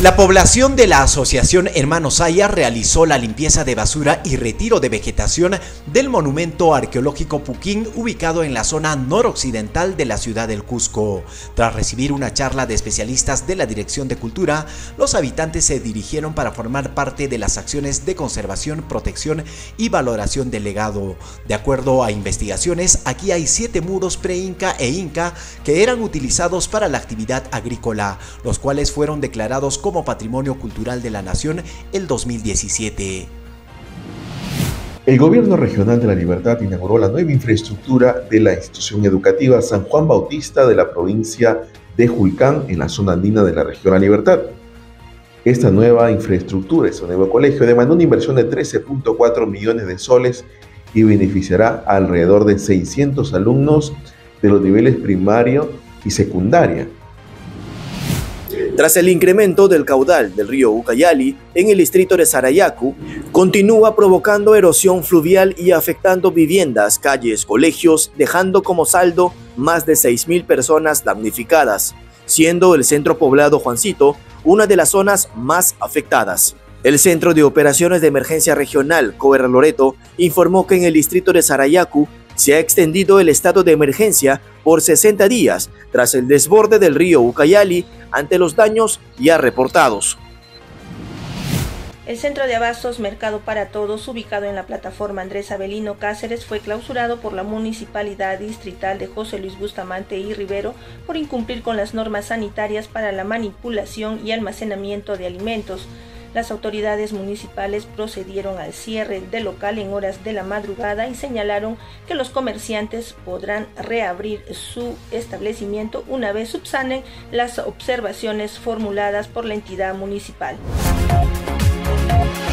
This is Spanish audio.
La población de la Asociación Hermanos Saya realizó la limpieza de basura y retiro de vegetación del monumento arqueológico Puquín, ubicado en la zona noroccidental de la ciudad del Cusco. Tras recibir una charla de especialistas de la Dirección de Cultura, los habitantes se dirigieron para formar parte de las acciones de conservación, protección y valoración del legado. De acuerdo a investigaciones, aquí hay 7 muros pre-inca e inca que eran utilizados para la actividad agrícola, los cuales fueron declarados como Patrimonio Cultural de la Nación el 2017. El Gobierno Regional de La Libertad inauguró la nueva infraestructura de la institución educativa San Juan Bautista de la provincia de Julcán, en la zona andina de la región La Libertad. Esta nueva infraestructura, este nuevo colegio, demandó una inversión de 13.4 millones de soles y beneficiará a alrededor de 600 alumnos de los niveles primario y secundaria. Tras el incremento del caudal del río Ucayali en el distrito de Sarayaku, continúa provocando erosión fluvial y afectando viviendas, calles, colegios, dejando como saldo más de 6.000 personas damnificadas, siendo el centro poblado Juancito una de las zonas más afectadas. El Centro de Operaciones de Emergencia Regional, COER Loreto, informó que en el distrito de Sarayaku se ha extendido el estado de emergencia por 60 días tras el desborde del río Ucayali ante los daños ya reportados. El centro de abastos Mercado para Todos, ubicado en la plataforma Andrés Avelino Cáceres, fue clausurado por la Municipalidad Distrital de José Luis Bustamante y Rivero por incumplir con las normas sanitarias para la manipulación y almacenamiento de alimentos. Las autoridades municipales procedieron al cierre del local en horas de la madrugada y señalaron que los comerciantes podrán reabrir su establecimiento una vez subsanen las observaciones formuladas por la entidad municipal.